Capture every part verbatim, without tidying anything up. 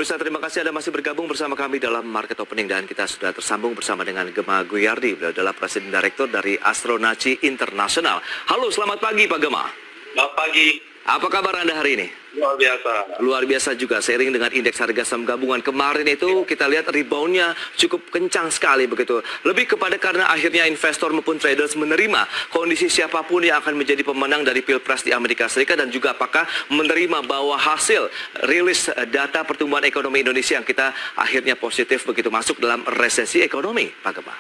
pemirsa, terima kasih Anda masih bergabung bersama kami dalam Market Opening dan kita sudah tersambung bersama dengan Gema Guyardi. Beliau adalah Presiden Direktur dari Astronaci Internasional. Halo, selamat pagi Pak Gema. Selamat pagi. Apa kabar Anda hari ini? Luar biasa. Luar biasa juga, seiring dengan indeks harga saham gabungan kemarin itu kita lihat reboundnya cukup kencang sekali begitu. Lebih kepada karena akhirnya investor maupun traders menerima kondisi siapapun yang akan menjadi pemenang dari Pilpres di Amerika Serikat dan juga apakah menerima bahwa hasil rilis data pertumbuhan ekonomi Indonesia yang kita akhirnya positif begitu masuk dalam resesi ekonomi, Pak Gema.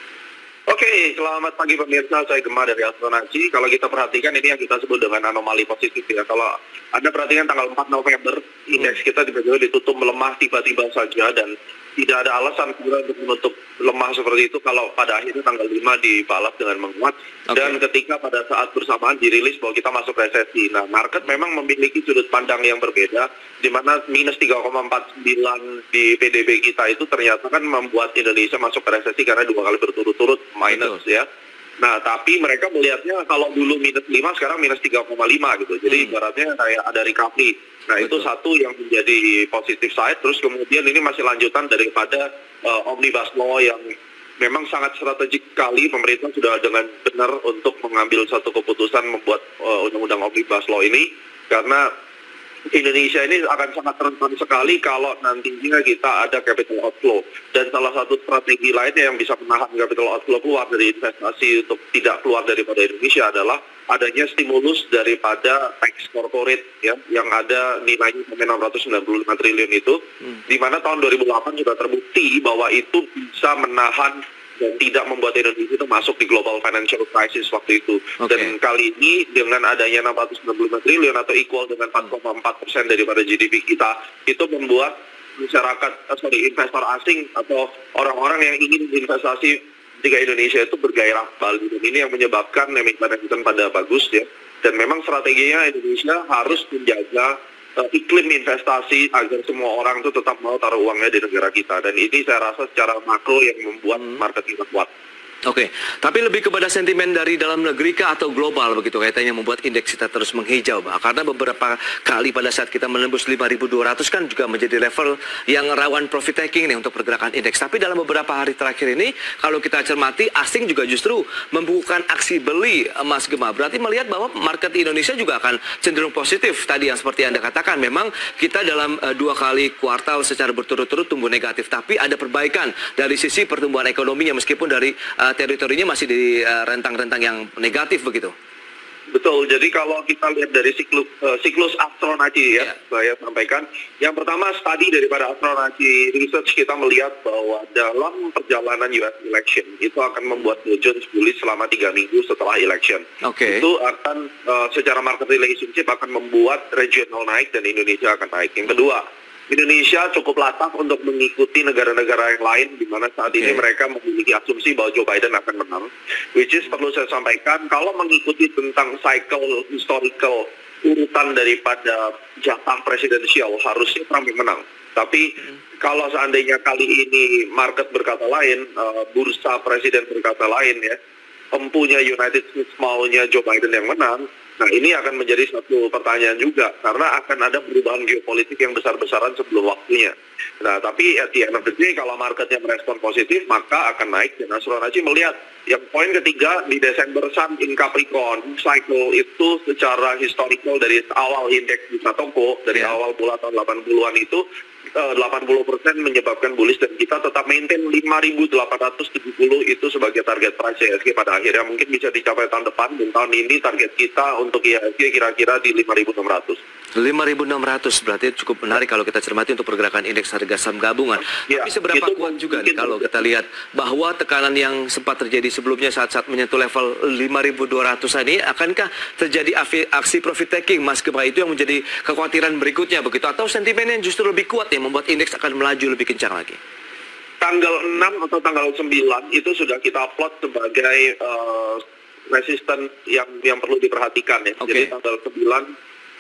Oke, selamat pagi pemirsa, saya Gema dari Astronaci. Kalau kita perhatikan ini yang kita sebut dengan anomali positif ya. Kalau Anda perhatikan tanggal empat November, indeks kita tiba-tiba ditutup melemah tiba-tiba saja dan tidak ada alasan untuk menutup lemah seperti itu kalau pada akhirnya tanggal lima dibalas dengan menguat. Okay. Dan ketika pada saat bersamaan dirilis bahwa kita masuk resesi. Nah, market memang memiliki sudut pandang yang berbeda, di mana minus tiga koma empat sembilan di P D B kita itu ternyata kan membuat Indonesia masuk ke resesi karena dua kali berturut-turut minus. Betul. Ya. Nah, tapi mereka melihatnya kalau dulu minus lima, sekarang minus tiga koma lima gitu. Jadi hmm. ibaratnya kayak ada recovery. Nah, Betul. Itu satu yang menjadi positif side. Terus kemudian ini masih lanjutan daripada uh, Omnibus Law yang memang sangat strategik sekali. Pemerintah sudah dengan benar untuk mengambil satu keputusan membuat uh, undang-undang Omnibus Law ini. Karena Indonesia ini akan sangat rentan sekali kalau nantinya kita ada capital outflow. Dan salah satu strategi lainnya yang bisa menahan capital outflow keluar dari investasi untuk tidak keluar daripada Indonesia adalah adanya stimulus daripada tax corporate ya, yang ada nilainya sampai enam ratus sembilan puluh lima triliun itu, hmm. di mana tahun dua ribu delapan sudah terbukti bahwa itu bisa menahan dan tidak membuat Indonesia itu masuk di global financial crisis waktu itu. Okay. Dan kali ini dengan adanya enam ratus sembilan puluh lima triliun atau equal dengan empat koma empat persen daripada G D P kita, itu membuat masyarakat, sorry, investor asing atau orang-orang yang ingin investasi ketika Indonesia itu bergairah kembali. Dan ini yang menyebabkan emiten-emiten pada bagus ya. Dan memang strateginya Indonesia harus menjaga uh, iklim investasi agar semua orang itu tetap mau taruh uangnya di negara kita. Dan ini saya rasa secara makro yang membuat hmm. market kita kuat. Oke, tapi lebih kepada sentimen dari dalam negeri kah atau global begitu kaitannya membuat indeks kita terus menghijau, Pak? Karena beberapa kali pada saat kita menembus lima ribu dua ratus kan juga menjadi level yang rawan profit taking nih untuk pergerakan indeks. Tapi dalam beberapa hari terakhir ini kalau kita cermati asing juga justru membukukan aksi beli, Mas Gema. Berarti melihat bahwa market Indonesia juga akan cenderung positif. Tadi yang seperti Anda katakan memang kita dalam uh, dua kali kuartal secara berturut-turut tumbuh negatif, tapi ada perbaikan dari sisi pertumbuhan ekonominya meskipun dari uh, teritorinya masih di rentang-rentang uh, yang negatif begitu. Betul, jadi kalau kita lihat dari siklus, uh, siklus Astronaci ya, yeah. saya sampaikan. Yang pertama, studi daripada Astronaci Research kita melihat bahwa dalam perjalanan U S election itu akan membuat Dow Jones bullish selama tiga minggu setelah election. Okay. Itu akan uh, secara market relationship akan membuat regional naik dan Indonesia akan naik. Yang kedua, Indonesia cukup latah untuk mengikuti negara-negara yang lain di mana saat okay. ini mereka memiliki asumsi bahwa Joe Biden akan menang. Which is perlu saya sampaikan, kalau mengikuti tentang cycle historical urutan daripada jatah presidensial harusnya Trump yang menang. Tapi hmm. kalau seandainya kali ini market berkata lain, uh, bursa presiden berkata lain ya, empunya United States maunya Joe Biden yang menang. Nah, ini akan menjadi satu pertanyaan juga, karena akan ada perubahan geopolitik yang besar-besaran sebelum waktunya. Nah, tapi at the end of the day, kalau marketnya merespon positif, maka akan naik. Dan Astronaci melihat, yang poin ketiga, di Desember Sun in Capricorn, cycle itu secara historical dari awal indeks bisa toko, dari yeah. awal bulan tahun delapan puluhan itu, delapan puluh persen menyebabkan bullish dan kita tetap maintain lima ribu delapan ratus tujuh puluh itu sebagai target price I H G pada akhirnya mungkin bisa dicapai tahun depan, dan tahun ini target kita untuk I H G kira-kira di lima ribu enam ratus. lima ribu enam ratus berarti cukup menarik kalau kita cermati untuk pergerakan indeks harga saham gabungan. Ya, tapi seberapa itu, kuat juga nih kalau kita lihat bahwa tekanan yang sempat terjadi sebelumnya saat-saat menyentuh level lima ribu dua ratus ini, akankah terjadi aksi profit taking, Mas Gema, itu yang menjadi kekhawatiran berikutnya begitu, atau sentimennya justru lebih kuat yang membuat indeks akan melaju lebih kencang lagi? Tanggal enam atau tanggal sembilan itu sudah kita plot sebagai uh, resisten yang yang perlu diperhatikan ya. Okay. Jadi tanggal sembilan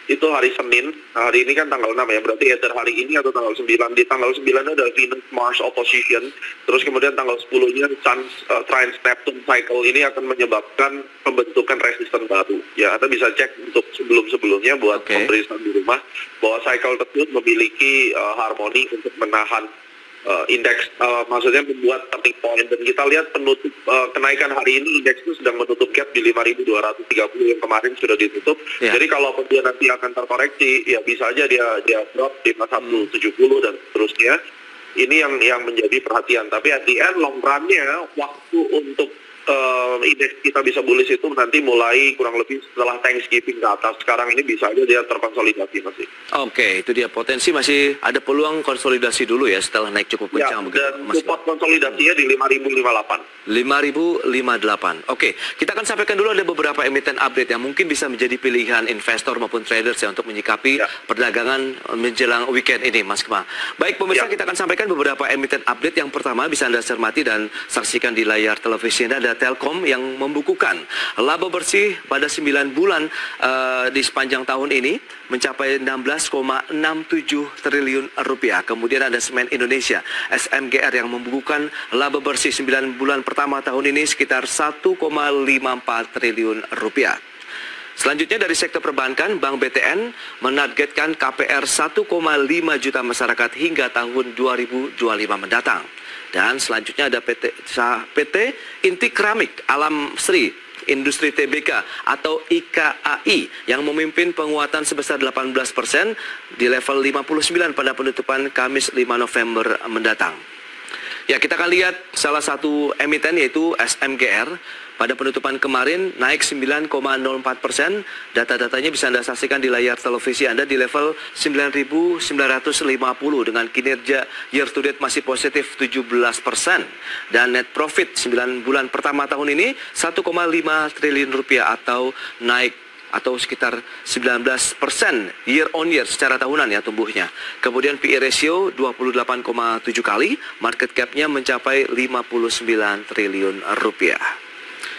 itu hari Senin. Nah, hari ini kan tanggal enam ya, berarti either hari ini atau tanggal sembilan. Di tanggal sembilan ada Venus Mars opposition, terus kemudian tanggal sepuluh-nya Sun uh, Trine Neptune cycle ini akan menyebabkan pembentukan resisten baru. Ya, Anda bisa cek untuk sebelum-sebelumnya buat okay. pemeriksaan di rumah bahwa cycle tersebut memiliki uh, harmoni untuk menahan Uh, indeks, uh, maksudnya membuat turning point, dan kita lihat penutup uh, kenaikan hari ini indeks itu sedang menutup gap di lima ribu dua ratus tiga puluh yang kemarin sudah ditutup. Yeah. Jadi kalau dia nanti akan terkoreksi, ya bisa aja dia dia drop di lima ribu seratus tujuh puluh dan seterusnya. Ini yang yang menjadi perhatian. Tapi at the end long run-nya waktu untuk Uh, indeks kita bisa bullish itu nanti mulai kurang lebih setelah Thanksgiving ke atas. Sekarang ini bisa aja dia terkonsolidasi masih. Oke, okay, itu dia potensi masih ada peluang konsolidasi dulu ya setelah naik cukup kencang. Ya, begitu, dan support konsolidasinya di lima ribu lima puluh delapan. lima ribu lima puluh delapan. Oke, okay. Kita akan sampaikan dulu ada beberapa emiten update yang mungkin bisa menjadi pilihan investor maupun traders ya untuk menyikapi ya. perdagangan menjelang weekend ini, Mas Kema. Baik pemirsa, ya. Kita akan sampaikan beberapa emiten update. Yang pertama bisa Anda cermati dan saksikan di layar televisi Anda, ada Telkom yang membukukan laba bersih pada sembilan bulan uh, di sepanjang tahun ini mencapai enam belas koma enam tujuh triliun rupiah. Kemudian ada Semen Indonesia S M G R yang membukukan laba bersih sembilan bulan pertama tahun ini sekitar satu koma lima empat triliun rupiah. Selanjutnya dari sektor perbankan, Bank B T N menargetkan K P R satu koma lima juta masyarakat hingga tahun dua ribu dua puluh lima mendatang. Dan selanjutnya ada P T, P T Inti Keramik Alam Sri Industri T B K atau I K A I yang memimpin penguatan sebesar delapan belas persen di level lima puluh sembilan pada penutupan Kamis lima November mendatang. Ya, kita akan lihat salah satu emiten yaitu S M G R. Pada penutupan kemarin naik sembilan koma nol empat persen. Data-datanya bisa Anda saksikan di layar televisi Anda di level sembilan ribu sembilan ratus lima puluh dengan kinerja year to date masih positif tujuh belas persen. Dan net profit sembilan bulan pertama tahun ini satu koma lima triliun rupiah atau naik atau sekitar sembilan belas persen year on year secara tahunan ya tumbuhnya. Kemudian P E ratio dua puluh delapan koma tujuh kali, market cap-nya mencapai lima puluh sembilan triliun rupiah.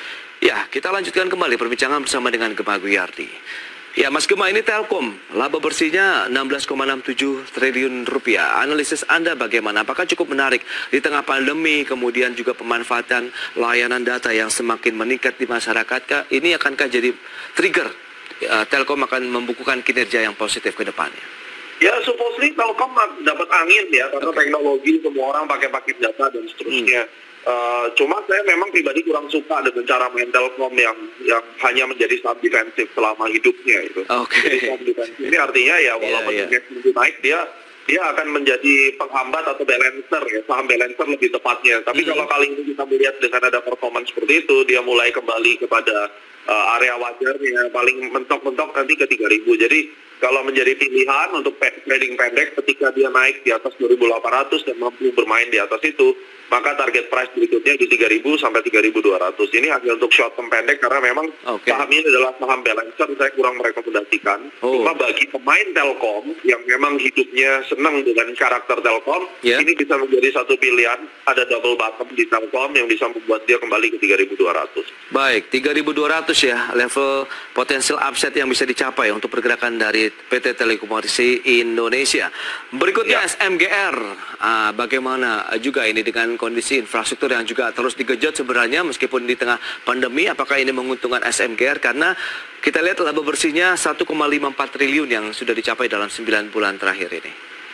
Ya, kita lanjutkan kembali perbincangan bersama dengan Gema Guyardi. Ya, Mas Gema, ini Telkom, laba bersihnya enam belas koma enam tujuh triliun rupiah. Analisis Anda bagaimana? Apakah cukup menarik di tengah pandemi, kemudian juga pemanfaatan layanan data yang semakin meningkat di masyarakat? Ini akankah jadi trigger uh, Telkom akan membukukan kinerja yang positif ke depannya? Ya, supposedly Telkom dapat angin ya, karena okay. teknologi semua orang pakai pakai data dan seterusnya. Hmm. Uh, cuma saya memang pribadi kurang suka dengan cara main Telkom yang yang hanya menjadi saham defensif selama hidupnya itu. Okay. Jadi saham ini artinya ya walaupun yeah, yeah. indeks naik dia dia akan menjadi penghambat atau balancer ya, saham balancer lebih tepatnya. Tapi mm-hmm. kalau kali ini kita melihat dengan ada performance seperti itu, dia mulai kembali kepada uh, area wajarnya, paling mentok-mentok nanti ke tiga ribu. Jadi kalau menjadi pilihan untuk trading pendek ketika dia naik di atas dua ribu delapan ratus dan mampu bermain di atas itu, maka target price berikutnya di tiga ribu sampai tiga ribu dua ratus. Ini hanya untuk short term pendek karena memang okay. saham ini adalah saham balancer, saya kurang merekomendasikan. Oh. Cuma bagi pemain Telkom yang memang hidupnya senang dengan karakter Telkom, yeah. ini bisa menjadi satu pilihan. Ada double bottom di Telkom yang bisa membuat dia kembali ke tiga ribu dua ratus. Baik, tiga ribu dua ratus ya level potensial upside yang bisa dicapai untuk pergerakan dari P T Telekomunikasi Indonesia. Berikutnya ya. S M G R, ah, bagaimana juga ini dengan kondisi infrastruktur yang juga terus digejot sebenarnya meskipun di tengah pandemi, apakah ini menguntungkan S M G R? Karena kita lihat laba bersihnya satu koma lima empat triliun yang sudah dicapai dalam sembilan bulan terakhir ini.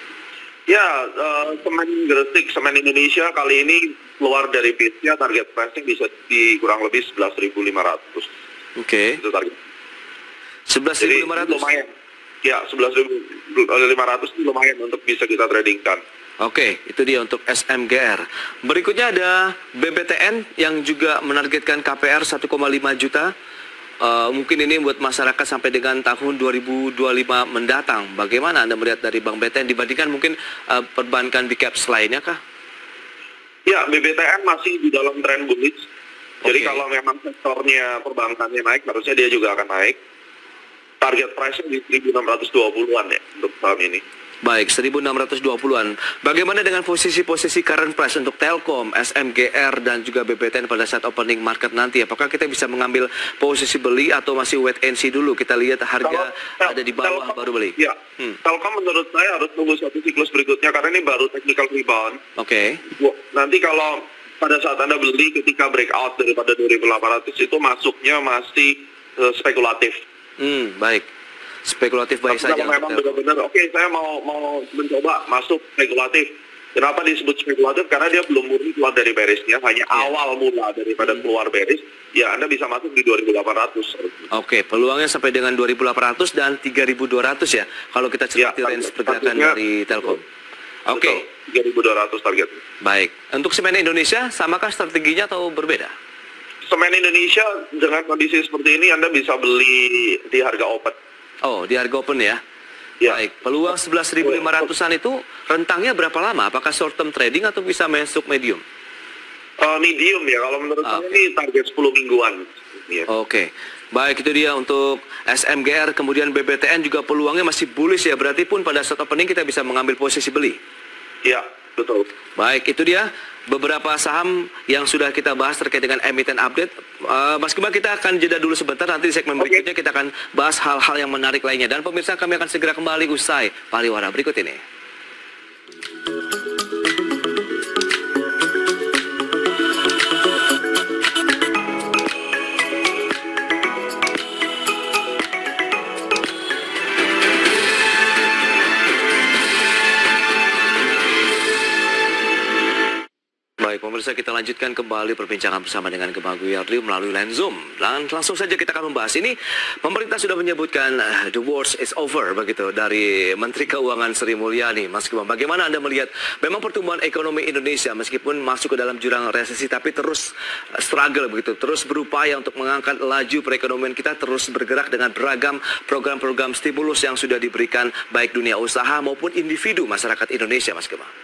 Ya, uh, Semen Gresik, Semen Indonesia kali ini keluar dari base-nya, target pricing bisa di kurang lebih sebelas ribu lima ratus. Oke. Okay. Itu target. sebelas ribu lima ratus. Lumayan. Ya, sebelas ribu lima ratus itu lumayan untuk bisa kita tradingkan. Oke, itu dia untuk S M G R. Berikutnya ada B B T N yang juga menargetkan K P R satu koma lima juta. Uh, mungkin ini buat masyarakat sampai dengan tahun dua ribu dua puluh lima mendatang. Bagaimana Anda melihat dari Bank B T N dibandingkan mungkin uh, perbankan big caps lainnya kah? Ya, B B T N masih di dalam tren bullish. Okay. Jadi kalau memang sektornya perbankannya naik, harusnya dia juga akan naik. Target price di seribu enam ratus dua puluhan ya untuk saham ini. Baik, seribu enam ratus dua puluhan. Bagaimana dengan posisi-posisi current price untuk Telkom, S M G R, dan juga B B T N pada saat opening market nanti? Apakah kita bisa mengambil posisi beli atau masih wait and see dulu? Kita lihat harga kalau, ada di bawah Telkom, baru beli. Ya, hmm. Telkom menurut saya harus tunggu satu siklus berikutnya karena ini baru technical rebound. Oke. Okay. Nanti kalau pada saat Anda beli ketika breakout daripada dua ribu delapan ratus itu masuknya masih uh, spekulatif. Hmm, baik. Spekulatif baik saja. Kalau memang benar-benar, oke okay, saya mau mau mencoba masuk spekulatif. Kenapa disebut spekulatif? Karena dia belum murni keluar dari bearisnya, hanya yeah. awal mula daripada hmm. keluar bearish. Ya Anda bisa masuk di dua ribu delapan ratus. Oke, okay, peluangnya sampai dengan dua ribu delapan ratus dan tiga ribu dua ratus ya. Kalau kita cermati ya, range pergerakan dari Telkom. Oke. Okay. tiga ribu dua ratus target. Baik. Untuk semen Indonesia, samakah strateginya atau berbeda? Semen Indonesia dengan kondisi seperti ini Anda bisa beli di harga open. Oh, di harga open ya? Ya. Baik, peluang sebelas ribu lima ratusan itu rentangnya berapa lama? Apakah short term trading atau bisa masuk medium? Uh, medium ya, kalau menurut ah, saya okay. ini target sepuluh mingguan. Ya. Oke, okay. Baik itu dia untuk S M G R, kemudian B B T N juga peluangnya masih bullish ya, berarti pun pada saat opening kita bisa mengambil posisi beli. Iya, betul. Baik, itu dia beberapa saham yang sudah kita bahas terkait dengan emiten update. Uh, Mas Gema, kita akan jeda dulu sebentar, nanti di segmen okay. berikutnya kita akan bahas hal-hal yang menarik lainnya. Dan pemirsa, kami akan segera kembali usai pariwara berikut ini. Baik, pemirsa, kita lanjutkan kembali perbincangan bersama dengan Gema Guyardi melalui line Zoom. Dan langsung saja kita akan membahas ini. Pemerintah sudah menyebutkan uh, the worst is over, begitu, dari Menteri Keuangan Sri Mulyani. Mas Gema, bagaimana Anda melihat memang pertumbuhan ekonomi Indonesia meskipun masuk ke dalam jurang resesi tapi terus uh, struggle begitu, terus berupaya untuk mengangkat laju perekonomian kita, terus bergerak dengan beragam program-program stimulus yang sudah diberikan baik dunia usaha maupun individu masyarakat Indonesia, Mas Gema.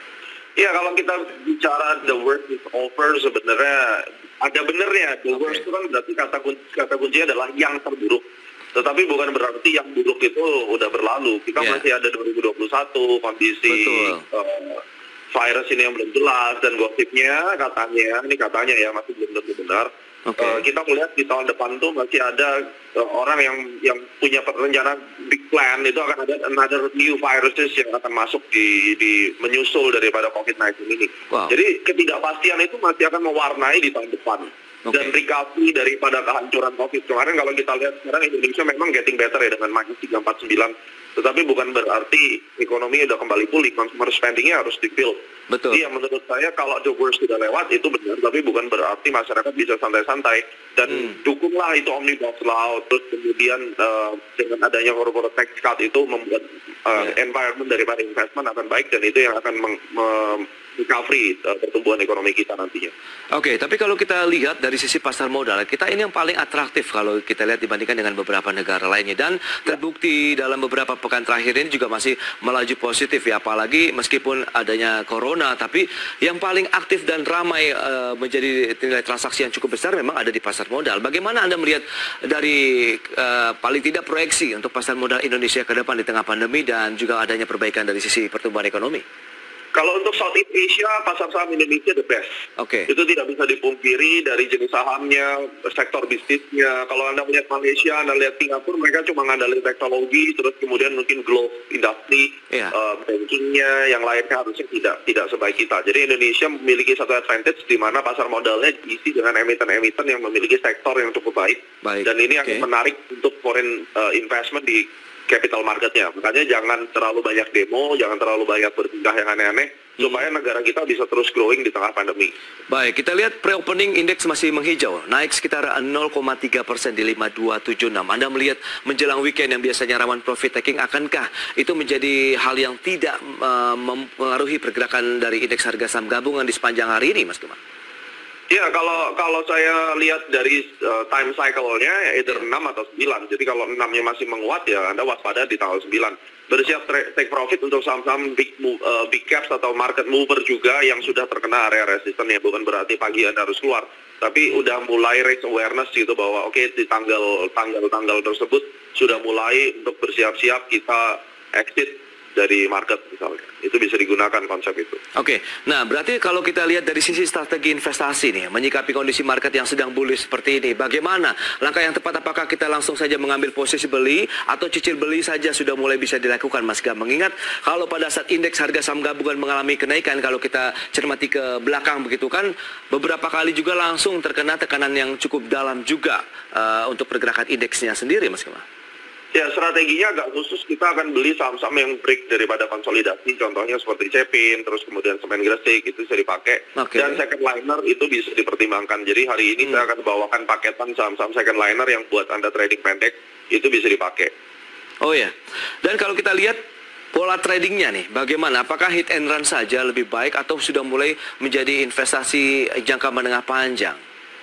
Ya, kalau kita bicara the worst is over, sebenarnya ada benernya. The worst itu kan berarti kata kunci, kata kuncinya adalah yang terburuk. Tetapi bukan berarti yang buruk itu udah berlalu. Kita yeah. masih ada dua ribu dua puluh satu, kondisi uh, virus ini yang belum jelas, dan gosipnya katanya, ini katanya ya, masih belum tentu benar. Okay. Uh, kita melihat di tahun depan tuh masih ada uh, orang yang yang punya rencana big plan, itu akan ada another new viruses yang akan masuk di, di menyusul daripada COVID sembilan belas ini. Wow. Jadi ketidakpastian itu masih akan mewarnai di tahun depan. Okay. Dan recovery daripada kehancuran COVID kemarin, kalau kita lihat sekarang Indonesia memang getting better ya dengan minus tiga empat sembilan. Tetapi bukan berarti ekonomi udah kembali pulih, consumer spendingnya harus di-build. Betul. Iya, menurut saya kalau the worst sudah lewat itu benar, tapi bukan berarti masyarakat bisa santai-santai. Dan hmm. dukunglah itu Omnibus Law, terus kemudian uh, dengan adanya corporate tax cut itu membuat uh, yeah. environment daripada investment akan baik, dan itu yang akan meng, meng, recovery uh, pertumbuhan ekonomi kita nantinya. Oke, okay, tapi kalau kita lihat dari sisi pasar modal, kita ini yang paling atraktif kalau kita lihat dibandingkan dengan beberapa negara lainnya, dan terbukti dalam beberapa pekan terakhir ini juga masih melaju positif ya, apalagi meskipun adanya corona, tapi yang paling aktif dan ramai uh, menjadi nilai transaksi yang cukup besar memang ada di pasar modal. Bagaimana Anda melihat dari uh, paling tidak proyeksi untuk pasar modal Indonesia ke depan di tengah pandemi dan juga adanya perbaikan dari sisi pertumbuhan ekonomi? Kalau untuk Southeast Asia, pasar saham Indonesia the best. Oke. Okay. Itu tidak bisa dipungkiri dari jenis sahamnya, sektor bisnisnya. Kalau Anda melihat Malaysia, Anda lihat Singapura, mereka cuma ngandalin teknologi, terus kemudian mungkin growth industri, yeah. uh, bankingnya, yang lainnya harusnya tidak tidak sebaik kita. Jadi Indonesia memiliki satu advantage di mana pasar modalnya diisi dengan emiten-emiten yang memiliki sektor yang cukup baik. baik. Dan ini okay. akan menarik untuk foreign uh, investment di capital marketnya. Makanya jangan terlalu banyak demo, jangan terlalu banyak berpindah yang aneh-aneh, hmm. supaya negara kita bisa terus growing di tengah pandemi. Baik, kita lihat pre-opening indeks masih menghijau, naik sekitar nol koma tiga persen di lima dua tujuh enam. Anda melihat menjelang weekend yang biasanya rawan profit taking, akankah itu menjadi hal yang tidak uh, mempengaruhi pergerakan dari indeks harga saham gabungan di sepanjang hari ini, Mas Gema? Ya, kalau kalau saya lihat dari uh, time cycle-nya, either yeah. enam atau sembilan. Jadi kalau enamnya masih menguat, ya Anda waspada di tanggal sembilan. Bersiap take profit untuk saham-saham big, uh, big caps atau market mover juga yang sudah terkena area resisten ya. Bukan berarti pagi Anda harus keluar. Tapi udah mulai raise awareness gitu bahwa oke, okay, di tanggal tanggal-tanggal tersebut sudah mulai untuk bersiap-siap kita exit dari market misalnya. Itu bisa digunakan konsep itu. Oke, nah berarti kalau kita lihat dari sisi strategi investasi nih, menyikapi kondisi market yang sedang bullish seperti ini, bagaimana langkah yang tepat? Apakah kita langsung saja mengambil posisi beli atau cicil beli saja sudah mulai bisa dilakukan, Mas Gam? Mengingat kalau pada saat indeks harga saham gabungan mengalami kenaikan, kalau kita cermati ke belakang begitu kan, beberapa kali juga langsung terkena tekanan yang cukup dalam juga uh, untuk pergerakan indeksnya sendiri, Mas Gam. Ya, strateginya agak khusus, kita akan beli saham-saham yang break daripada konsolidasi, contohnya seperti Cepin, terus kemudian Semen Gresik, itu bisa dipakai. Okay. Dan second liner itu bisa dipertimbangkan. Jadi hari ini hmm. saya akan bawakan paketan saham-saham second liner yang buat Anda trading pendek, itu bisa dipakai. Oh ya, dan kalau kita lihat pola tradingnya nih, bagaimana? Apakah hit and run saja lebih baik atau sudah mulai menjadi investasi jangka menengah panjang?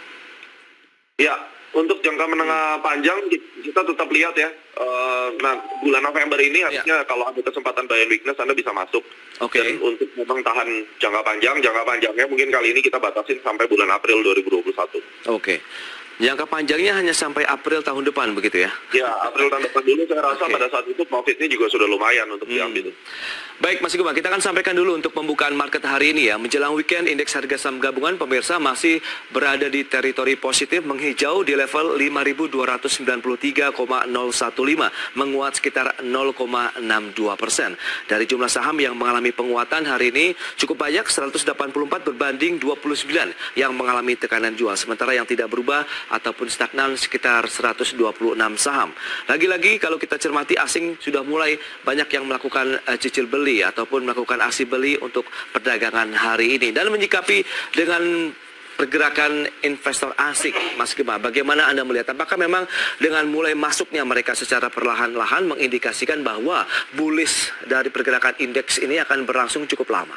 Ya, untuk jangka menengah panjang kita tetap lihat ya. Uh, nah, bulan November ini harusnya ya, kalau ada kesempatan buy and weakness Anda bisa masuk. Oke. Okay. Dan untuk memang tahan jangka panjang, jangka panjangnya mungkin kali ini kita batasin sampai bulan April dua ribu dua puluh satu. Oke. Okay. Jangka panjangnya hanya sampai April tahun depan begitu ya? Ya, April tahun depan dulu saya rasa okay. pada saat itu profitnya juga sudah lumayan untuk hmm. diambil. Baik Mas Gema, kita akan sampaikan dulu untuk pembukaan market hari ini ya. Menjelang weekend, indeks harga saham gabungan pemirsa masih berada di teritori positif, menghijau di level lima ribu dua ratus sembilan puluh tiga koma nol satu lima, menguat sekitar nol koma enam dua persen. Dari jumlah saham yang mengalami penguatan hari ini cukup banyak, seratus delapan puluh empat berbanding dua puluh sembilan yang mengalami tekanan jual. Sementara yang tidak berubah ataupun stagnan sekitar seratus dua puluh enam saham. Lagi-lagi kalau kita cermati, asing sudah mulai banyak yang melakukan uh, cicil beli ataupun melakukan aksi beli untuk perdagangan hari ini. Dan menyikapi dengan pergerakan investor asing, Mas Gema, bagaimana Anda melihat? Apakah memang dengan mulai masuknya mereka secara perlahan-lahan mengindikasikan bahwa bullish dari pergerakan indeks ini akan berlangsung cukup lama?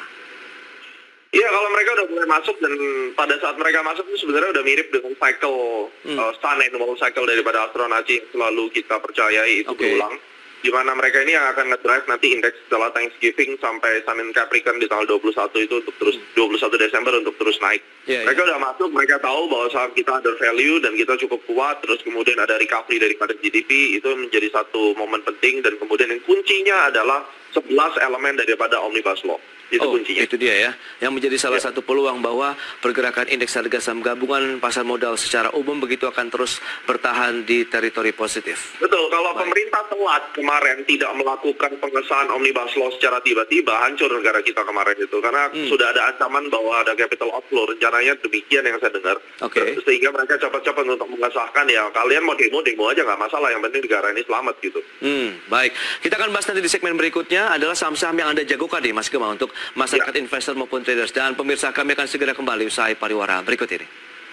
Iya, kalau mereka udah mulai masuk, dan pada saat mereka masuk itu sebenarnya udah mirip dengan cycle hmm. uh, sun annual cycle daripada Astronaci yang selalu kita percayai itu okay. berulang. Di mana mereka ini yang akan nge-drive nanti indeks setelah Thanksgiving sampai Sun and Capricorn di tanggal dua puluh satu itu untuk terus hmm. dua puluh satu Desember untuk terus naik. Yeah, mereka yeah. udah masuk, mereka tahu bahwa saham kita under value dan kita cukup kuat, terus kemudian ada recovery daripada G D P, itu menjadi satu momen penting, dan kemudian yang kuncinya adalah sebelas elemen daripada Omnibus Law. Itu oh, kuncinya. Itu dia ya, yang menjadi salah ya. satu peluang bahwa pergerakan indeks harga saham gabungan pasar modal secara umum begitu akan terus bertahan di teritori positif. Betul, kalau Baik. pemerintah telat kemarin tidak melakukan pengesahan Omnibus Law secara tiba-tiba, hancur negara kita kemarin itu. Karena hmm. sudah ada ancaman bahwa ada capital outflow, rencananya demikian yang saya dengar. Okay. Sehingga mereka cepat-cepat untuk mengesahkan, ya kalian mau demo, demo aja nggak masalah, yang penting negara ini selamat gitu. Hmm, baik, kita akan bahas nanti di segmen berikutnya adalah saham-saham yang Anda jagokan nih Mas Gema untuk masyarakat ya. investor maupun traders. Dan pemirsa, kami akan segera kembali usai pariwara berikut ini.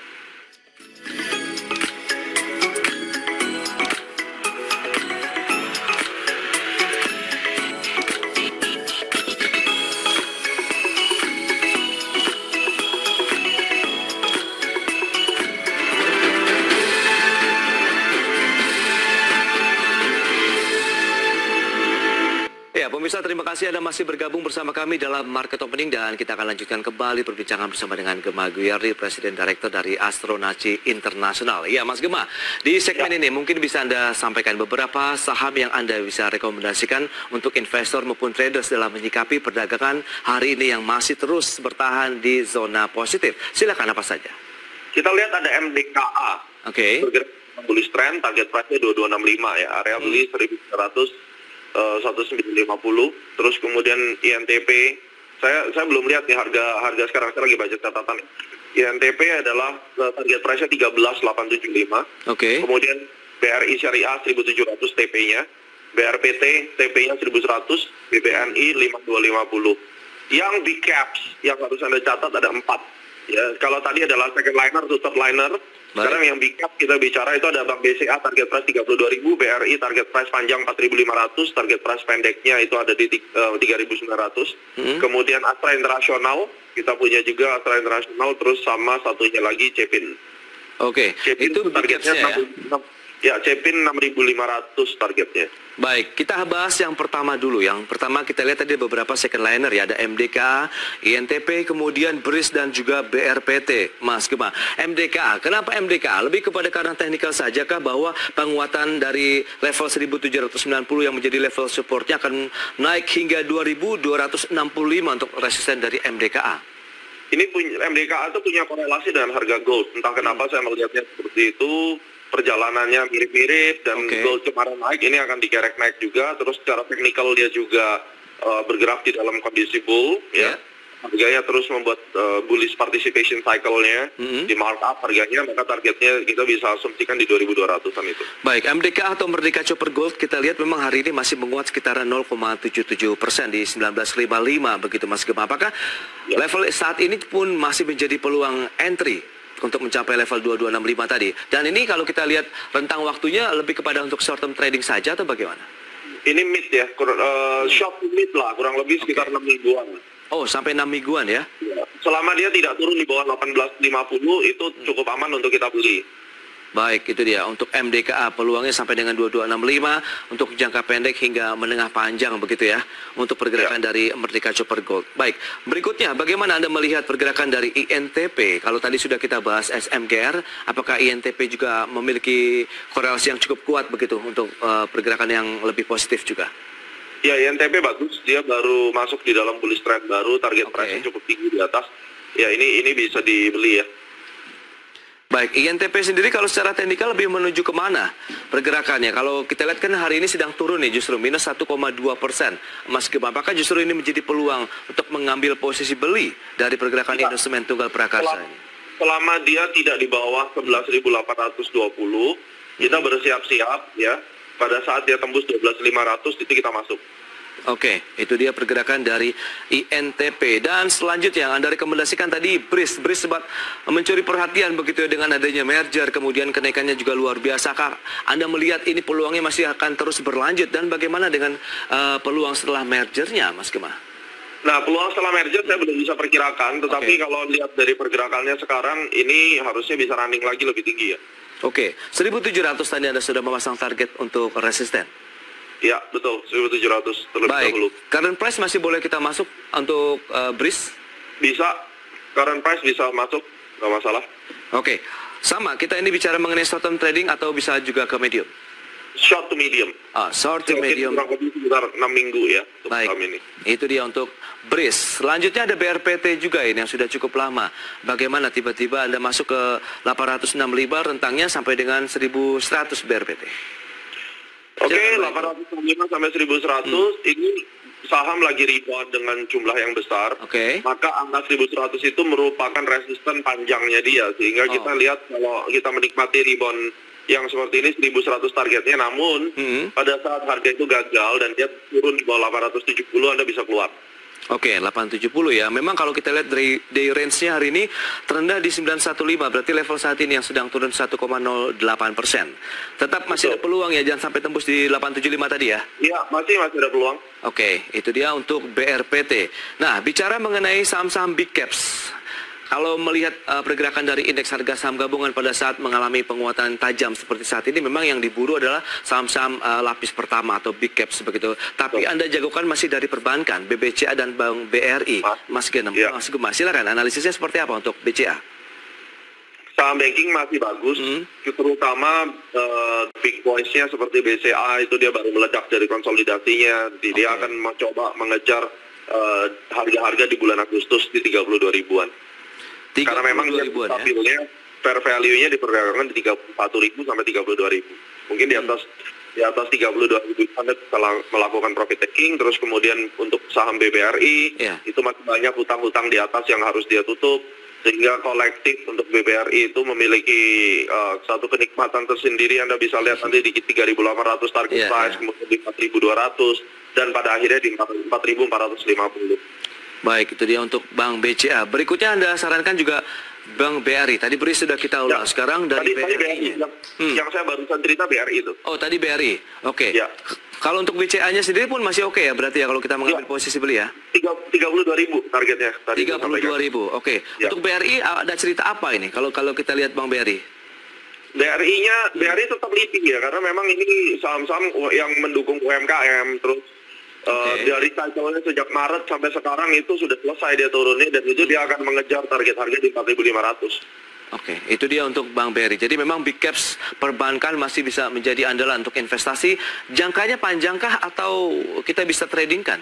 Pemirsa, terima kasih Anda masih bergabung bersama kami dalam Market Opening, dan kita akan lanjutkan kembali perbincangan bersama dengan Gema Guyardi, Presiden Direktur dari Astronaci Internasional. Ya Mas Gema, di segmen ya. ini mungkin bisa Anda sampaikan beberapa saham yang Anda bisa rekomendasikan untuk investor maupun traders dalam menyikapi perdagangan hari ini yang masih terus bertahan di zona positif. Silakan, apa saja? Kita lihat ada M D K A. Oke. Okay. Bergerak bullish trend, target price-nya dua ribu dua ratus enam puluh lima ya, area hmm. beli seribu tiga ratus. Uh, seribu sembilan ratus lima puluh, terus kemudian I N T P, saya saya belum lihat nih harga harga sekarang, saya lagi baca catatan. I N T P adalah uh, target price-nya tiga belas ribu delapan ratus tujuh puluh lima. Oke. Okay. Kemudian B R I Syariah seribu tujuh ratus T P-nya, B R P T T P-nya seribu seratus, B B N I lima ribu dua ratus lima puluh. Yang big caps yang harus Anda catat ada empat. Ya, kalau tadi adalah second liner, third liner. Sekarang yang big cap kita bicara itu ada Bank B C A target price tiga puluh dua ribu, B R I target price panjang empat ribu lima ratus, target price pendeknya itu ada di uh, tiga ribu sembilan ratus. Hmm. Kemudian Astra Internasional, kita punya juga Astra Internasional, terus sama satunya lagi Cepin. Oke, okay. itu targetnya ya? Ya, Cepin enam ribu lima ratus targetnya. Baik, kita bahas yang pertama dulu. Yang pertama kita lihat tadi beberapa second liner ya. Ada M D K A, I N T P, kemudian B R I S dan juga B R P T. Mas Gema, M D K A. Kenapa M D K A? Lebih kepada karena teknikal sajakah bahwa penguatan dari level seribu tujuh ratus sembilan puluh yang menjadi level supportnya akan naik hingga dua ribu dua ratus enam puluh lima untuk resisten dari M D K A? Ini punya, M D K A itu punya korelasi dengan harga gold. Entah kenapa hmm. saya melihatnya seperti itu. Perjalanannya mirip-mirip dan okay. gold kemarin naik, ini akan dikerek naik juga. Terus secara teknikal dia juga uh, bergerak di dalam kondisi bull, yeah. ya. Harganya terus membuat uh, bullish participation cycle-nya mm-hmm. di markup harganya, maka targetnya kita bisa asumsikan di dua ribu dua ratusan itu. Baik, M D K atau Merdeka Copper Gold kita lihat memang hari ini masih menguat sekitar nol koma tujuh tujuh persen di sembilan belas lima puluh lima begitu Mas Gema. Apakah yeah. level saat ini pun masih menjadi peluang entry untuk mencapai level dua dua enam lima tadi? Dan ini kalau kita lihat rentang waktunya lebih kepada untuk short term trading saja atau bagaimana? Ini mid ya, uh, short mid lah, kurang lebih sekitar okay. enam mingguan. Oh, sampai enam mingguan ya? Ya. Selama dia tidak turun di bawah delapan belas lima puluh, itu cukup aman untuk kita beli. Baik, itu dia. Untuk M D K A peluangnya sampai dengan dua dua enam lima untuk jangka pendek hingga menengah panjang begitu ya. Untuk pergerakan ya. dari Merdeka Copper Gold. Baik, berikutnya bagaimana Anda melihat pergerakan dari I N T P? Kalau tadi sudah kita bahas S M G R, apakah I N T P juga memiliki korelasi yang cukup kuat begitu untuk uh, pergerakan yang lebih positif juga? Ya, I N T P bagus. Dia baru masuk di dalam bullish trend baru, target okay. price cukup tinggi di atas. Ya, ini ini bisa dibeli ya. Baik, I N T P sendiri kalau secara teknikal lebih menuju kemana pergerakannya? Kalau kita lihat kan hari ini sedang turun nih, justru minus satu koma dua persen. Mas Gema, apakah justru ini menjadi peluang untuk mengambil posisi beli dari pergerakan ya. instrumen tunggal prakarsa ini? Selama dia tidak di bawah sebelas ribu delapan ratus dua puluh, kita hmm. bersiap-siap ya. Pada saat dia tembus dua belas ribu lima ratus, itu kita masuk. Oke, itu dia pergerakan dari I N T P. Dan selanjutnya yang Anda rekomendasikan tadi B R I S. B R I S sempat mencuri perhatian begitu ya dengan adanya merger, kemudian kenaikannya juga luar biasa. Kak, Anda melihat ini peluangnya masih akan terus berlanjut, dan bagaimana dengan uh, peluang setelah mergernya, Mas Gema? Nah, peluang setelah merger saya belum bisa perkirakan, tetapi okay. kalau lihat dari pergerakannya sekarang, ini harusnya bisa running lagi lebih tinggi ya. Oke, seribu tujuh ratus tadi Anda sudah memasang target untuk resisten? Ya, betul, seribu tujuh ratus terlebih Baik. dahulu. Current price masih boleh kita masuk untuk uh, B R I S? Bisa, current price bisa masuk, nggak masalah. Oke, sama, kita ini bicara mengenai short term trading atau bisa juga ke medium? Short to medium. Ah, short to medium. Kurang lebih sekitar enam minggu ya. Baik, ini. itu dia untuk B R I S. Selanjutnya ada B R P T juga ini yang sudah cukup lama. Bagaimana tiba-tiba Anda masuk ke delapan ratus enam puluh lima, rentangnya sampai dengan seribu seratus B R P T? Oke, okay, delapan ratus enam puluh lima sampai seribu seratus hmm. ini saham lagi rebound dengan jumlah yang besar. Oke. Okay. Maka angka seribu seratus itu merupakan resisten panjangnya dia, sehingga oh. kita lihat kalau kita menikmati rebound yang seperti ini seribu seratus targetnya, namun hmm. pada saat harga itu gagal dan dia turun di bawah delapan ratus tujuh puluh, Anda bisa keluar. Oke, delapan ratus tujuh puluh ya. Memang kalau kita lihat dari day range-nya hari ini terendah di sembilan satu lima, berarti level saat ini yang sedang turun satu koma nol delapan persen. Tetap masih Betul. ada peluang ya, jangan sampai tembus di delapan tujuh lima tadi ya? Iya, masih masih ada peluang. Oke, itu dia untuk B R P T. Nah, bicara mengenai saham-saham big caps, kalau melihat uh, pergerakan dari indeks harga saham gabungan pada saat mengalami penguatan tajam seperti saat ini, memang yang diburu adalah saham-saham uh, lapis pertama atau big caps begitu. Tapi Anda jagokan masih dari perbankan, B B C A dan Bank B R I. Mas Gema, ya. Mas Gema, silakan analisisnya seperti apa untuk B C A? Saham banking masih bagus, hmm. terutama uh, big boys-nya seperti B C A itu dia baru meledak dari konsolidasinya. Dia okay. akan mencoba mengejar harga-harga uh, di bulan Agustus di tiga puluh dua ribuan. Karena memang stabilnya ya? Fair value-nya diperkirakan di tiga puluh satu ribu sampai tiga puluh dua ribu. Mungkin di atas hmm. di atas tiga puluh dua ribu Anda bisa melakukan profit taking. Terus kemudian untuk saham B B R I yeah. itu masih banyak hutang-hutang di atas yang harus dia tutup, sehingga kolektif untuk B B R I itu memiliki uh, satu kenikmatan tersendiri. Anda bisa lihat nanti di tiga ribu delapan ratus target yeah, price, yeah. kemudian di empat ribu dua ratus, dan pada akhirnya di empat ribu empat ratus lima puluh. Baik, itu dia untuk Bank B C A. Berikutnya Anda sarankan juga Bank B R I. Tadi B R I sudah kita ulas. Ya, sekarang dari tadi, B R I. B R I yang, hmm. yang saya barusan cerita B R I itu. Oh, tadi B R I. Oke. Okay. Ya. Kalau untuk B C A-nya sendiri pun masih oke okay ya, berarti ya kalau kita mengambil ya. posisi beli ya? tiga puluh dua ribu targetnya. tiga puluh dua ribu, oke. Okay. Ya. Untuk B R I ada cerita apa ini? Kalau kalau kita lihat Bank B R I? B R I-nya, B R I tetap leading ya, karena memang ini saham-saham yang mendukung U M K M, terus uh, Okay. dari cycle-nya sejak Maret sampai sekarang itu sudah selesai dia turunnya, dan itu dia akan mengejar target harga di empat ribu lima ratus. Oke, itu dia untuk Bank B R I. Jadi memang big caps perbankan masih bisa menjadi andalan untuk investasi. Jangkanya panjangkah atau kita bisa trading kan?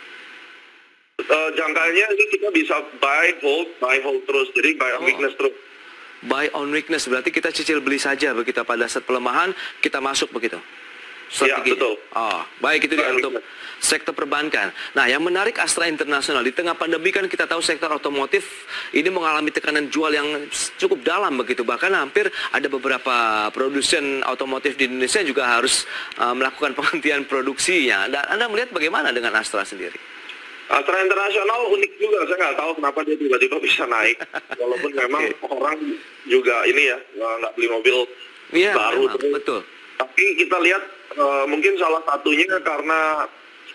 Uh, jangkanya ini kita bisa buy, hold, buy, hold terus, jadi buy on Oh. weakness terus. Buy on weakness, berarti kita cicil beli saja begitu, pada saat pelemahan kita masuk begitu. Ya, betul. Oh, baik, itu dia Buy on untuk weakness. sektor perbankan. Nah, yang menarik Astra International di tengah pandemi kan kita tahu sektor otomotif ini mengalami tekanan jual yang cukup dalam begitu. Bahkan hampir ada beberapa produsen otomotif di Indonesia juga harus uh, melakukan penghentian produksinya. Dan Anda melihat bagaimana dengan Astra sendiri? Astra International unik juga, saya nggak tahu kenapa dia tiba-tiba bisa naik. Walaupun memang Okay. orang juga ini ya, nggak beli mobil Iya, baru. memang, terus. betul. Tapi kita lihat uh, mungkin salah satunya karena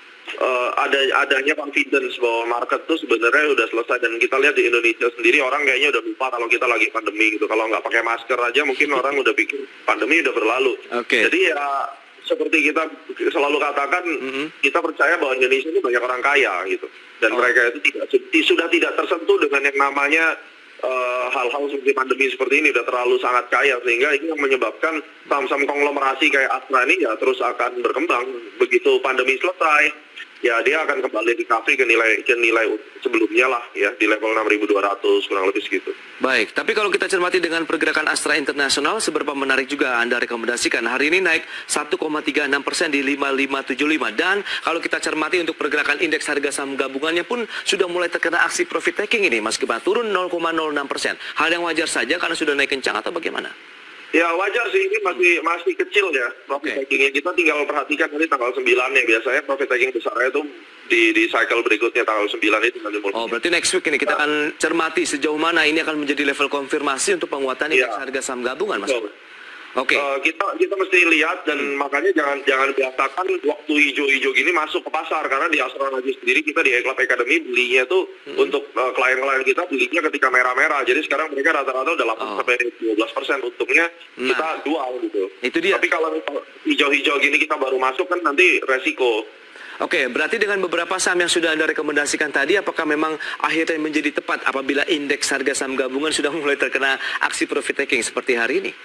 uh, ada adanya confidence bahwa market tuh sebenarnya udah selesai, dan kita lihat di Indonesia sendiri orang kayaknya udah lupa kalau kita lagi pandemi gitu. Kalau nggak pakai masker aja mungkin orang udah pikir pandemi udah berlalu. Oke. Jadi ya seperti kita selalu katakan, Mhm. kita percaya bahwa Indonesia itu banyak orang kaya gitu, dan Oh. mereka itu tidak sudah tidak tersentuh dengan yang namanya uh, hal-hal seperti pandemi seperti ini, udah terlalu sangat kaya, sehingga ini yang menyebabkan saham-saham konglomerasi kayak Astra ini ya terus akan berkembang. Begitu pandemi selesai, ya dia akan kembali recovery ke nilai ke nilai sebelumnya lah ya, di level enam ribu dua ratus kurang lebih segitu. Baik, tapi kalau kita cermati dengan pergerakan Astra International, seberapa menarik juga Anda rekomendasikan. Hari ini naik satu koma tiga enam persen di lima ribu lima ratus tujuh puluh lima. Dan kalau kita cermati untuk pergerakan indeks harga saham gabungannya pun sudah mulai terkena aksi profit taking ini, meskipun turun nol koma nol enam persen. Hal yang wajar saja karena sudah naik kencang atau bagaimana? Ya wajar sih, ini masih masih kecil ya profit Oke. takingnya. Kita tinggal perhatikan nanti tanggal sembilan ya, biasanya profit taking besarnya itu di di cycle berikutnya tanggal sembilan itu nanti mulai. Oh, berarti next week ini kita akan cermati sejauh mana ini akan menjadi level konfirmasi untuk penguatan indeks Iya. harga saham gabungan, Mas. Betul. Oke. Eh, kita kita mesti lihat, dan makanya jangan jangan biasakan waktu hijau-hijau gini masuk ke pasar, karena di Astronaci sendiri kita di Eclub Academy belinya tuh untuk eh, klien-klien kita belinya ketika merah-merah. Jadi sekarang mereka rata-rata udah delapan Oh. sampai dua belas persen untungnya, Nah. kita dual gitu. Itu dia. Tapi kalau misal hijau-hijau gini kita baru masuk kan nanti resiko. Oke, berarti dengan beberapa saham yang sudah Anda rekomendasikan tadi, apakah memang akhirnya menjadi tepat apabila indeks harga saham gabungan sudah mulai terkena aksi profit taking seperti hari ini?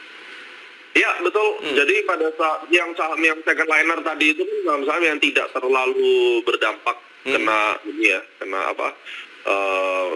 Ya betul. Hmm. Jadi pada saat yang saham yang second liner tadi itu kan saham-saham yang tidak terlalu berdampak Hmm. kena ini ya, kena apa eh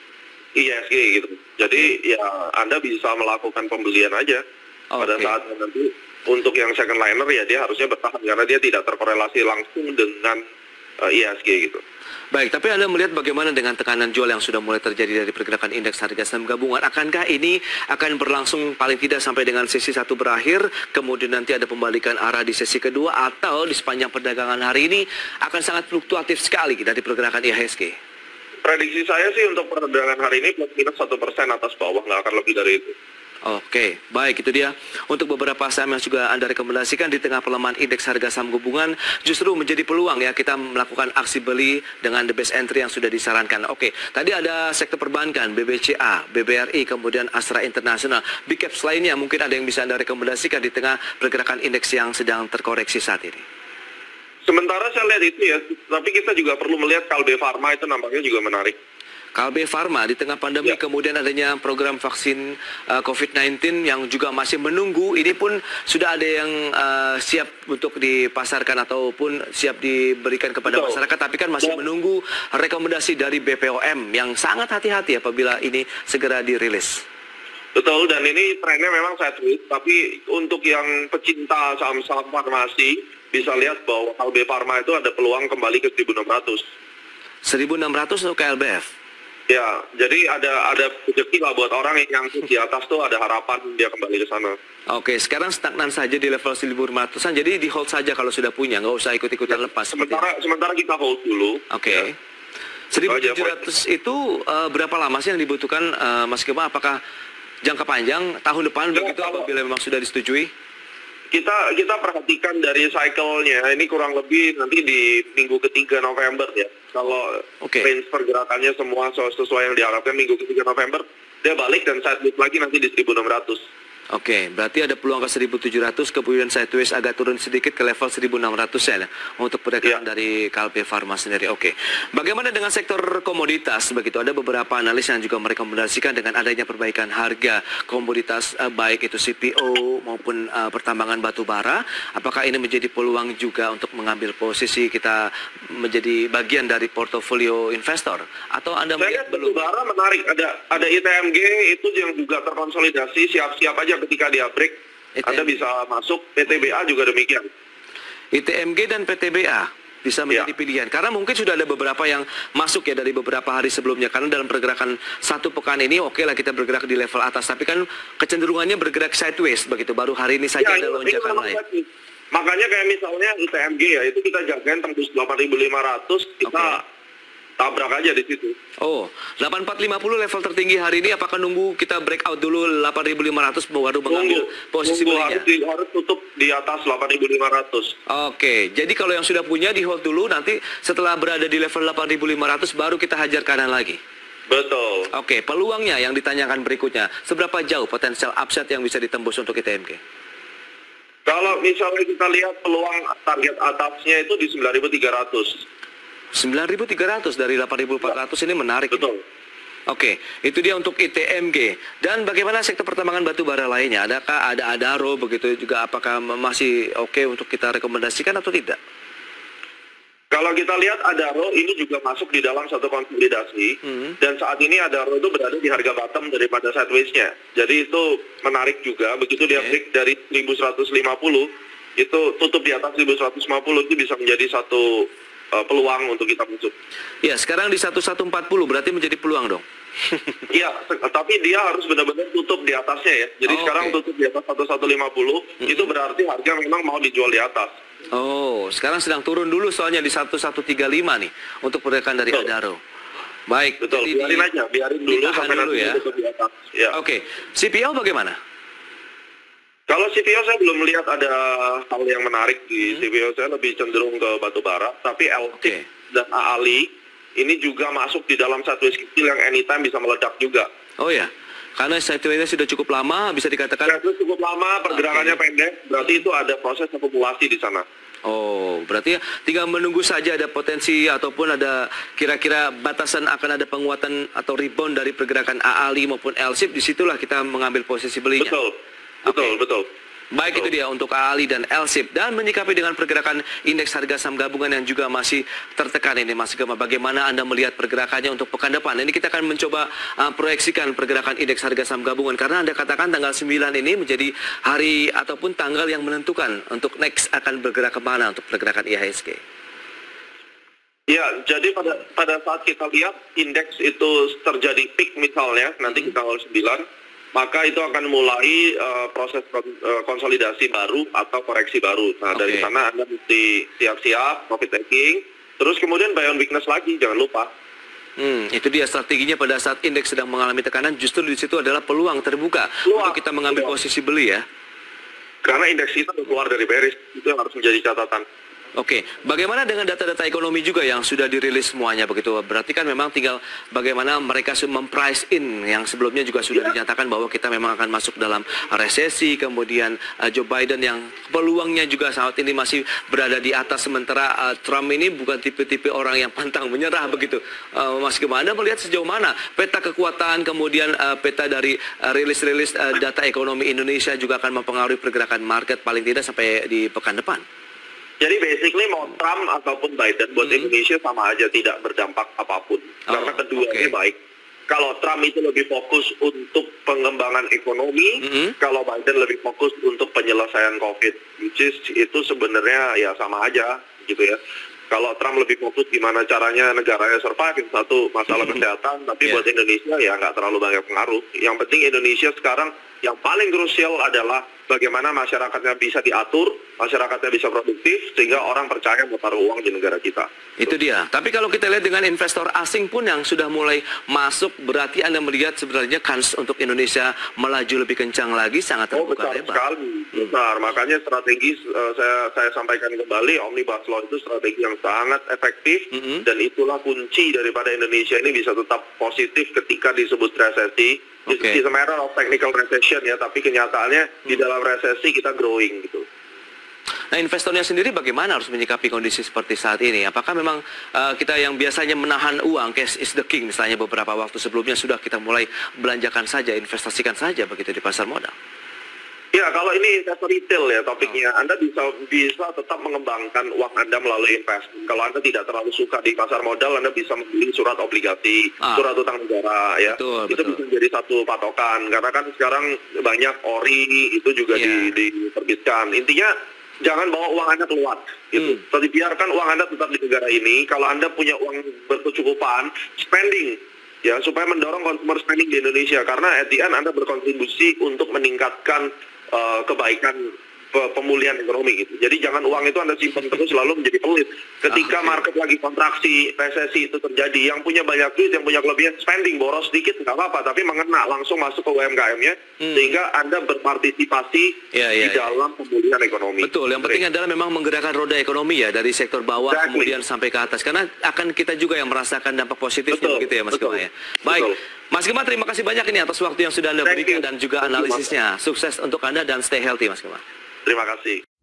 I S G gitu. Jadi ya Anda bisa melakukan pembelian aja pada Oke. saat nanti. Untuk yang second liner ya dia harusnya bertahan karena dia tidak terkorelasi langsung dengan eh, I S G gitu. Baik, tapi Anda melihat bagaimana dengan tekanan jual yang sudah mulai terjadi dari pergerakan indeks harga saham gabungan? Akankah ini akan berlangsung paling tidak sampai dengan sesi satu berakhir, kemudian nanti ada pembalikan arah di sesi kedua, atau di sepanjang perdagangan hari ini akan sangat fluktuatif sekali dari pergerakan I H S G? Prediksi saya sih untuk perdagangan hari ini plus minus satu persen atas bawah, nggak akan lebih dari itu. Oke, baik, itu dia. Untuk beberapa saham yang juga Anda rekomendasikan di tengah pelemahan indeks harga saham gabungan, justru menjadi peluang ya kita melakukan aksi beli dengan the best entry yang sudah disarankan. Oke, tadi ada sektor perbankan, B B C A, B B R I, kemudian Astra International. Big caps lainnya mungkin ada yang bisa Anda rekomendasikan di tengah pergerakan indeks yang sedang terkoreksi saat ini. Sementara saya lihat itu ya, tapi kita juga perlu melihat Kalbe Pharma itu nampaknya juga menarik. Kalbe Pharma di tengah pandemi, Ya. kemudian adanya program vaksin uh, COVID sembilan belas yang juga masih menunggu. Ini pun sudah ada yang uh, siap untuk dipasarkan ataupun siap diberikan kepada Betul. masyarakat, tapi kan masih Ya. menunggu rekomendasi dari B P O M yang sangat hati-hati apabila ini segera dirilis. Betul, dan ini trennya memang saya tweet, tapi untuk yang pecinta saham-saham farmasi bisa lihat bahwa Kalbe Pharma itu ada peluang kembali ke seribu enam ratus. seribu enam ratus untuk K L B F. Ya, jadi ada ada rezeki lah buat orang yang di atas tuh ada harapan dia kembali ke sana. Oke, sekarang stagnan saja di level seribu lima ratusan, jadi di hold saja kalau sudah punya, nggak usah ikut-ikutan lepas. seperti Sementara sementara kita hold dulu. Oke. Ya. seribu tujuh ratus itu uh, berapa lama sih yang dibutuhkan, uh, Mas Gema? Apakah jangka panjang tahun depan Ya, begitu kalau- apabila memang sudah disetujui? Kita kita perhatikan dari cycle-nya, ini kurang lebih nanti di minggu ketiga November ya. Kalau Oke. range pergerakannya semua sesuai yang diharapkan minggu ketiga November, dia balik dan side move lagi nanti di seribu enam ratus. Oke, berarti ada peluang ke seribu tujuh ratus, kemudian sideways agak turun sedikit ke level seribu enam ratus ya untuk perdagangan Ya. dari K L P Pharma sendiri. Oke, bagaimana dengan sektor komoditas? Begitu ada beberapa analis yang juga merekomendasikan dengan adanya perbaikan harga komoditas eh, baik itu C P O maupun eh, pertambangan batu bara, apakah ini menjadi peluang juga untuk mengambil posisi kita menjadi bagian dari portofolio investor? Atau Anda Saya melihat lihat belum? batu bara menarik. Ada ada I T M G itu yang juga terkonsolidasi, siap-siap aja ketika dia break. I T M G. Anda bisa masuk. P T B A juga demikian. I T M G dan P T B A bisa menjadi Ya. pilihan. Karena mungkin sudah ada beberapa yang masuk ya dari beberapa hari sebelumnya. Karena dalam pergerakan satu pekan ini oke lah kita bergerak di level atas. Tapi kan kecenderungannya bergerak sideways begitu. Baru hari ini saja Ya, ada ini- ini lonjakan memang lain. lagi. Makanya kayak misalnya I T M G ya, itu kita jagain tembus delapan ribu lima ratus, kita tabrak aja di situ. Oh, delapan empat lima nol level tertinggi hari ini. Apakah nunggu kita breakout dulu delapan ribu lima ratus baru mengambil posisi Tunggu, belinya? harus, di- harus tutup di atas delapan ribu lima ratus. Oke, jadi kalau yang sudah punya di hold dulu, nanti setelah berada di level delapan ribu lima ratus baru kita hajar kanan lagi. Betul. Oke, peluangnya yang ditanyakan berikutnya, seberapa jauh potensial upside yang bisa ditembus untuk I T M G? Kalau misalnya kita lihat peluang target atasnya itu di sembilan ribu tiga ratus. sembilan ribu tiga ratus dari delapan ribu empat ratus ini menarik. Betul. Oke, itu dia untuk I T M G. Dan bagaimana sektor pertambangan batu bara lainnya? Adakah ada Adaro begitu juga? Apakah masih oke untuk kita rekomendasikan atau tidak? Kalau kita lihat Adaro ini juga masuk di dalam satu konsolidasi, Hmm. dan saat ini Adaro itu berada di harga bottom daripada sideways-nya. Jadi itu menarik juga, begitu dia Oke. break dari seribu seratus lima puluh, itu tutup di atas seribu seratus lima puluh, itu bisa menjadi satu uh, peluang untuk kita masuk. Ya, sekarang di seribu seratus empat puluh berarti menjadi peluang dong. Iya, se- tapi dia harus benar-benar tutup di atasnya ya. Jadi Oh, sekarang oke. tutup di atas seribu seratus lima puluh, itu berarti harga memang mau dijual di atas. Oh, sekarang sedang turun dulu soalnya di seribu seratus tiga puluh lima nih untuk pergerakan dari Betul. Adaro. Baik, Betul, jadi biarin di- aja, biarin dulu ditahan sampai dulu nanti ya. tutup di atas. Ya. Oke, C P O bagaimana? Kalau C P O saya belum melihat ada hal yang menarik di Hmm. C P O, saya lebih cenderung ke batu bara, tapi L T I P Oke. dan A A L I ini juga masuk di dalam satu kecil yang anytime bisa meledak juga. Oh ya, karena sideways sudah cukup lama, bisa dikatakan. Karena itu cukup lama, pergerakannya pendek, berarti itu ada proses akumulasi di sana. Oh, berarti tinggal menunggu saja ada potensi ataupun ada kira-kira batasan akan ada penguatan atau rebound dari pergerakan A A L I maupun L S I P. Disitulah kita mengambil posisi belinya. Betul, betul, Oke. betul. Baik, itu dia untuk A A L I dan L S I P. Dan menyikapi dengan pergerakan indeks harga saham gabungan yang juga masih tertekan ini, Mas Gema. Bagaimana Anda melihat pergerakannya untuk pekan depan? Ini kita akan mencoba uh, proyeksikan pergerakan indeks harga saham gabungan. Karena Anda katakan tanggal sembilan ini menjadi hari ataupun tanggal yang menentukan untuk next akan bergerak kemana untuk pergerakan I H S G. Ya, jadi pada pada saat kita lihat indeks itu terjadi peak misalnya, nanti Hmm. kita tanggal sembilan, maka itu akan mulai uh, proses kon- uh, konsolidasi baru atau koreksi baru. Nah, dari Oke. sana Anda mesti siap-siap, profit taking, terus kemudian buy on weakness lagi, jangan lupa. Hmm, itu dia strateginya pada saat indeks sedang mengalami tekanan, justru di situ adalah peluang terbuka Peluang, untuk kita mengambil peluang. posisi beli ya. Karena indeks itu udah keluar dari bearish, itu yang harus menjadi catatan. Oke, bagaimana dengan data-data ekonomi juga yang sudah dirilis semuanya begitu? Berarti kan memang tinggal bagaimana mereka su- memprice in yang sebelumnya juga sudah Ya. dinyatakan bahwa kita memang akan masuk dalam resesi, kemudian uh, Joe Biden yang peluangnya juga saat ini masih berada di atas, sementara uh, Trump ini bukan tipe-tipe orang yang pantang menyerah begitu. Uh, Mas Gema, Anda melihat sejauh mana peta kekuatan, kemudian uh, peta dari uh, rilis-rilis uh, data ekonomi Indonesia juga akan mempengaruhi pergerakan market paling tidak sampai di pekan depan? Jadi basically mau Trump ataupun Biden buat Hmm. Indonesia sama aja, tidak berdampak apapun. Oh, Karena keduanya oke. baik. Kalau Trump itu lebih fokus untuk pengembangan ekonomi, Mhm. kalau Biden lebih fokus untuk penyelesaian COVID, which is itu sebenarnya ya sama aja gitu ya. Kalau Trump lebih fokus gimana caranya negaranya survive, yang satu masalah kesehatan, tapi Yeah. buat Indonesia ya nggak terlalu banyak pengaruh. Yang penting Indonesia sekarang yang paling krusial adalah bagaimana masyarakatnya bisa diatur, masyarakatnya bisa produktif, sehingga orang percaya menaruh uang di negara kita. Itu dia. Tapi kalau kita lihat dengan investor asing pun yang sudah mulai masuk, berarti Anda melihat sebenarnya kans untuk Indonesia melaju lebih kencang lagi sangat Oh, terbuka besar lebar. sekali, besar. Makanya strategis uh, saya saya sampaikan kembali, Omnibus Law itu strategi yang sangat efektif, Mm-hmm. dan itulah kunci daripada Indonesia ini bisa tetap positif ketika disebut resesi. Oke. It's a matter of technical recession ya, tapi kenyataannya di dalam resesi kita growing gitu. Nah, investornya sendiri bagaimana harus menyikapi kondisi seperti saat ini? Apakah memang uh, kita yang biasanya menahan uang, cash is the king, misalnya beberapa waktu sebelumnya sudah kita mulai belanjakan saja, investasikan saja begitu di pasar modal? Ya, kalau ini investor retail ya topiknya, Anda bisa bisa tetap mengembangkan uang Anda melalui investasi. Kalau Anda tidak terlalu suka di pasar modal, Anda bisa membeli surat obligasi, Ah. surat utang negara ya. Betul, itu betul. bisa menjadi satu patokan, karena kan sekarang banyak ori itu juga Iya. di, diterbitkan. Intinya jangan bawa uang Anda keluar gitu. Hmm. Tapi biarkan uang Anda tetap di negara ini. Kalau Anda punya uang berkecukupan, spending ya, supaya mendorong consumer spending di Indonesia, karena at the end Anda berkontribusi untuk meningkatkan uh, kebaikan pe- pemulihan ekonomi gitu. Jadi jangan uang itu Anda simpan terus lalu menjadi pelit. Ketika Ah, oke. market lagi kontraksi, resesi itu terjadi, yang punya banyak duit, yang punya kelebihan spending, boros sedikit nggak apa-apa, tapi mengena langsung masuk ke U M K M-nya, Hmm. sehingga Anda berpartisipasi Ya, ya, di ya. dalam pemulihan ekonomi. Betul, yang penting adalah memang menggerakkan roda ekonomi ya, dari sektor bawah Exactly. kemudian sampai ke atas. Karena akan kita juga yang merasakan dampak positifnya Betul, begitu ya Mas betul, Gema ya. Baik, betul. Mas Gema terima kasih banyak ini atas waktu yang sudah Anda Thank berikan you. dan juga Thank you, Mas. analisisnya. Sukses untuk Anda dan stay healthy Mas Gema. Terima kasih.